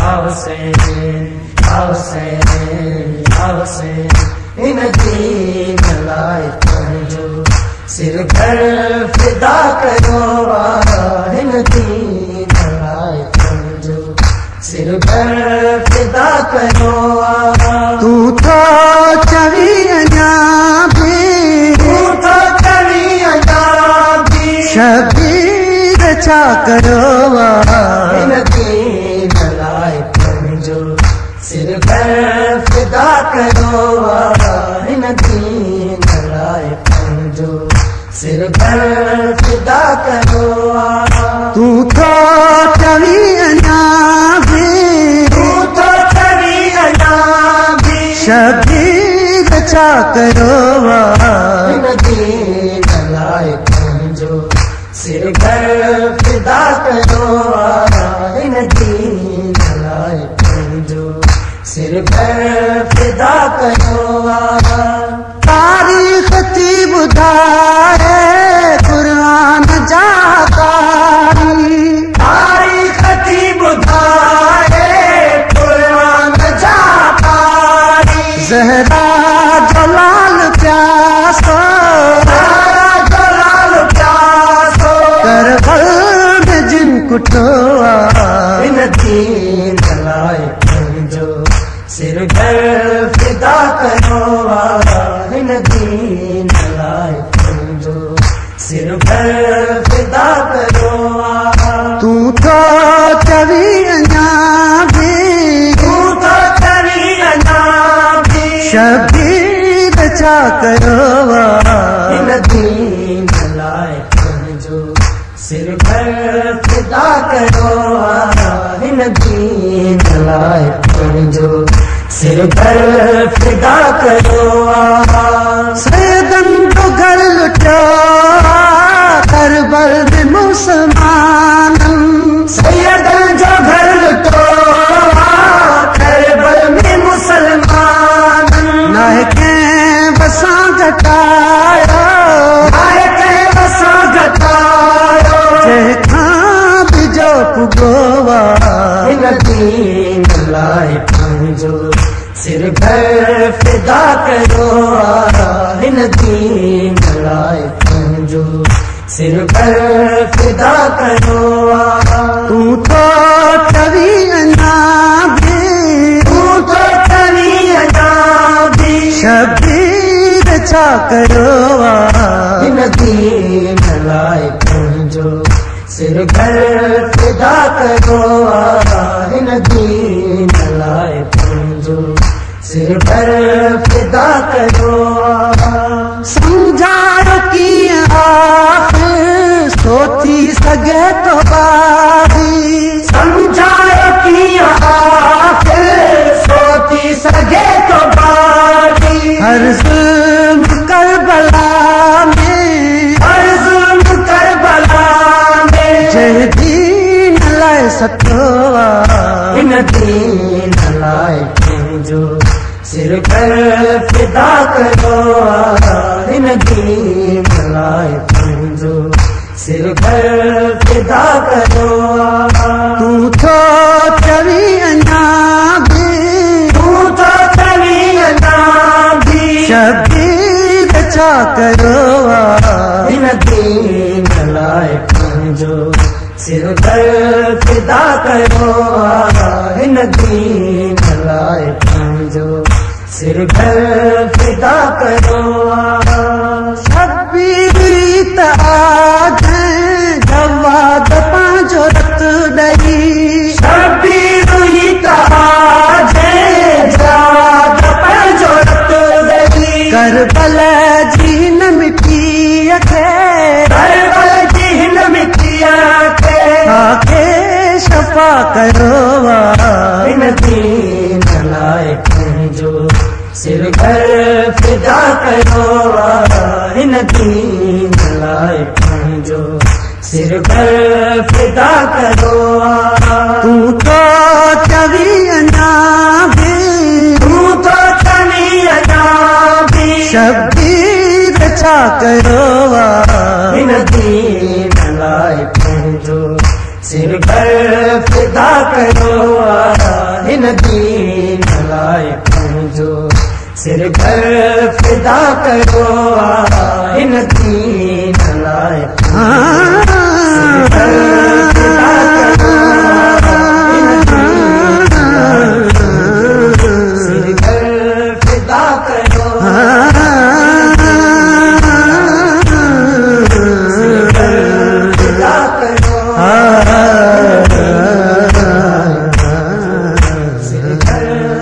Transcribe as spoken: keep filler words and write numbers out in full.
Hussein, Hussein, Hussein, in a deen life panjo, sir ghar fida karo, in a deen life panjo, sir ghar fida karo. Tu to chavi anyabi, tu to chavi anyabi, shabir cha karo, in a deen life panjo, sir ghar fida karo, in a deen life panjo, sir ghar fida karo. tu to chavi anyabi, tu to chavi anyabi, shabir cha karo, in a deen life panjo, sir ghar fida karo, in a deen life panjo, sir ghar fida karo. तारीख थी बुधाए कुरान जातारी, तारीख थी बुधाए कुरान जातारी, ज़हरा जलाल प्यासो, ज़हरा जलाल प्यासो, करबल में जिन कुटोआ, इन दीन लाए पंजो, सिर ghar fida karo, in a deen लाए पंजो, सिर ghar fida karo. तू तो चवी अंजाबी, तू तो चवी अंजाबी, शबीर चा करो, इन दीन लाए पंजो, सिर ghar fida karo, इन दीन लाए पंजो, सिर ghar fida karo. सैयदन तो घर लुटा करबल में मुसलमानन, सैयदन जो घर लुटो करबल में मुसलमानन, नाहे के बसा घटायो, नाहे के बसा घटायो, जेखा बिजो पुगोवा, इन दीन लाए पंजो, सिर ghar fida karo, इन दीन लाए पंजो, सिर ghar fida karo. तू तो चवी अंजाबी, तू तो चवी अंजाबी, शबीर चा करो, इन दीन लाए पंजो, सिर ghar fida karo, इन दीन लाए पंजो, सिर ghar fida karo. समझारो की आखिर सोची सगे तो बारी, समझायो कि आखिर सोची सके तो बारी, हर जुल्म करबला में, हर जुल्म करबला में, जय दीन लाए सतोआ, इन दीन लाए पंजो, सिर ghar fida karo, इन दीन लाए पंजो, सिर ghar fida karo. तू तो चवी अंजाबी, तू तो चवी अंजाबी, शबीर चा करो, इन दीन लाए पंजो, सिर ghar fida karo, इन दीन लाए पंजो, सिर ghar fida karo. शबीर ताज जवाद पांचो रत डरी, शबीर ही ताज जाद पंजो रत दई, करबल जी न मिटी खे, करबल जी हिन मिटिया के, आखे शफा करो, इन दीन लाए पंजो, सिर ghar fida karo, इन दीन लाए पंजो, सिर ghar fida karo. तू तो चवी अंजाबी, तू तो चवी अंजाबी, शबीर चा करो, इन दीन लाए पंजो, सिर ghar fida karo. दीन लाए जो सिर घर फिदा करो इन दीन लाए सिर घर फिदा करो इन दीन लाए सिर घर फिदा करो सिर घर फिदा करो सिर घर